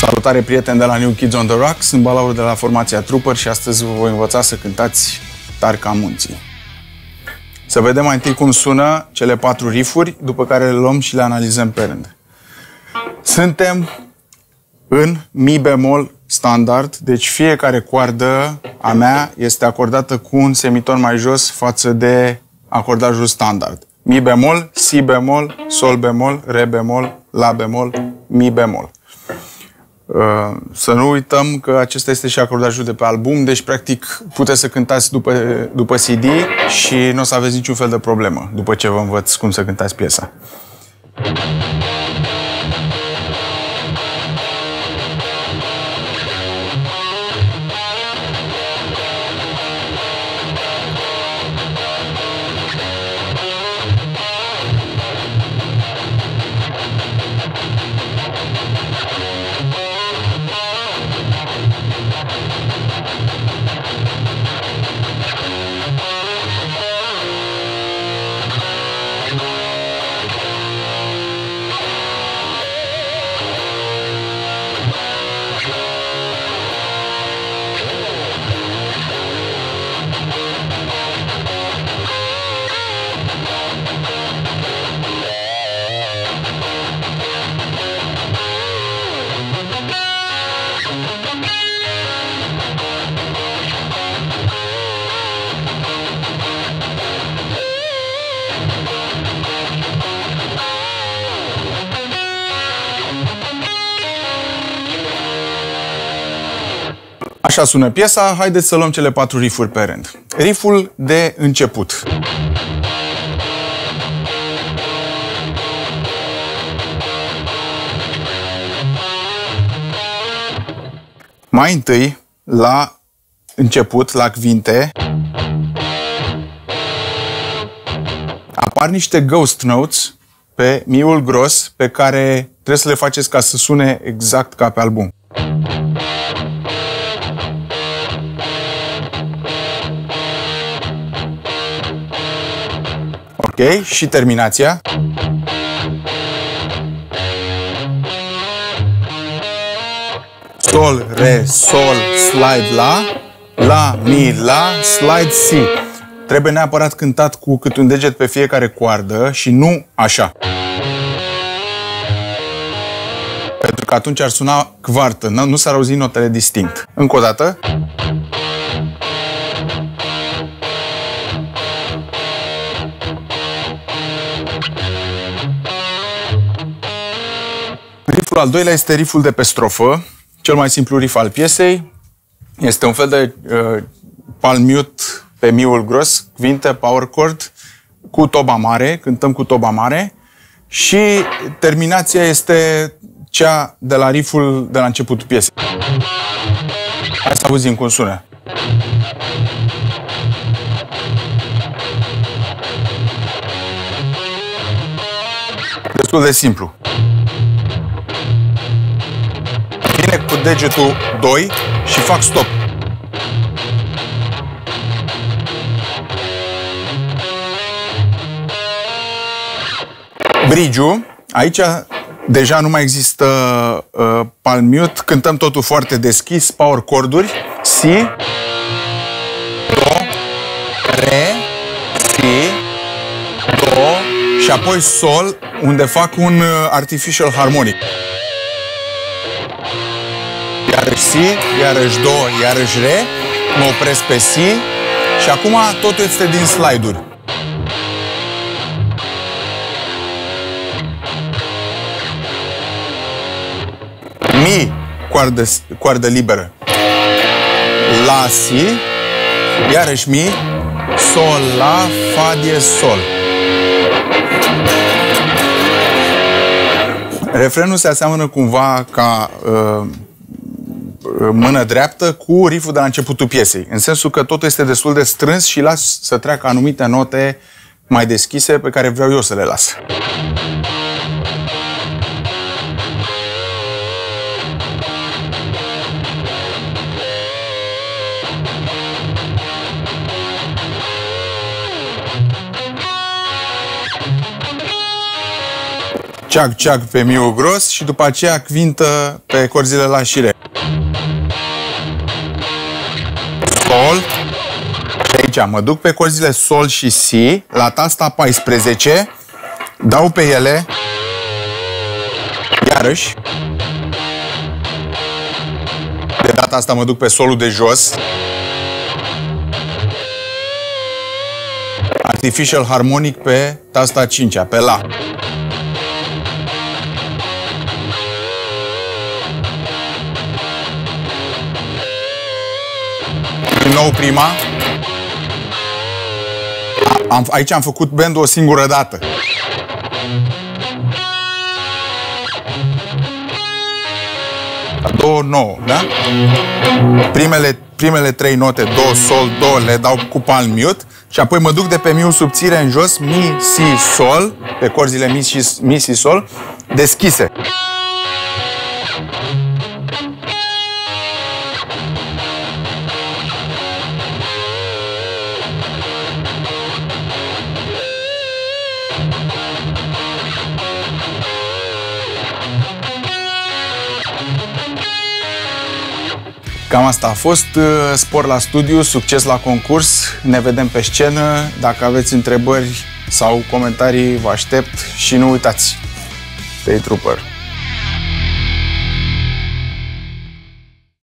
Salutare, prieteni de la New Kids on the Rock, sunt Balaur de la formația Trooper și astăzi vă voi învăța să cântați Tari ca munții. Să vedem mai întâi cum sună cele 4 riffuri, după care le luăm și le analizăm pe rând. Suntem în mi bemol standard, deci fiecare coardă a mea este acordată cu un semiton mai jos față de acordajul standard. Mi bemol, si bemol, sol bemol, re bemol, la bemol, mi bemol. Să nu uităm că acesta este și acordajul de pe album, deci practic puteți să cântați după CD și nu o să aveți niciun fel de problemă după ce vă învăț cum să cântați piesa. Așa sună piesa, haideți să luăm cele 4 riffuri pe rând. Rifful de început. Mai întâi, la început, la cuvinte, apar niște ghost notes pe miul gros pe care trebuie să le faceți ca să sune exact ca pe album. Ok, și terminația. Sol, re, sol, slide, la, mi, la, slide, si. Trebuie neapărat cântat cu câte un deget pe fiecare coardă și nu așa. Pentru că atunci ar suna quartă, nu s-ar auzi notele distinct. Încă o dată. Rifful al doilea este rifful de pe strofă, cel mai simplu riff al piesei. Este un fel de palm mute pe miul gros, cuvinte, power chord, cu toba mare, cântăm cu toba mare și terminația este cea de la rifful de la începutul piesei. Hai să auzim cum sună. Destul de simplu. Vine cu degetul 2 și fac stop. Bridge-ul, aici deja nu mai există palm mute, cântăm totul foarte deschis, power chorduri, si, do, re, si, do și apoi sol, unde fac un artificial harmonic. Iarăși si, iarăși do, iarăși re, mă opresc pe si și acum totul este din slide-uri. Mi, coardă liberă. La, si, iarăși mi, sol, la, fa, diez, sol. Refrenul se aseamănă cumva ca mână dreaptă cu rifful de la începutul piesei, în sensul că totul este destul de strâns și las să treacă anumite note mai deschise pe care vreau eu să le las. ceac pe miul gros și după aceea quintă pe corzile la șire. Sol. Și aici mă duc pe corzile sol și si, la tasta 14, dau pe ele, iarăși. De data asta mă duc pe solul de jos. Artificial harmonic pe tasta 5-a, pe la. Din nou prima. Aici am făcut bendul o singură dată. A doua, 9, da? Primele 3 note, do, sol, do, le dau cu palm mute și apoi mă duc de pe miul subțire în jos, mi, si, sol, pe corzile mi, si, sol, deschise. Cam asta a fost. Spor la studiu, succes la concurs. Ne vedem pe scenă. Dacă aveți întrebări sau comentarii, vă aștept și nu uitați. Stay Trooper!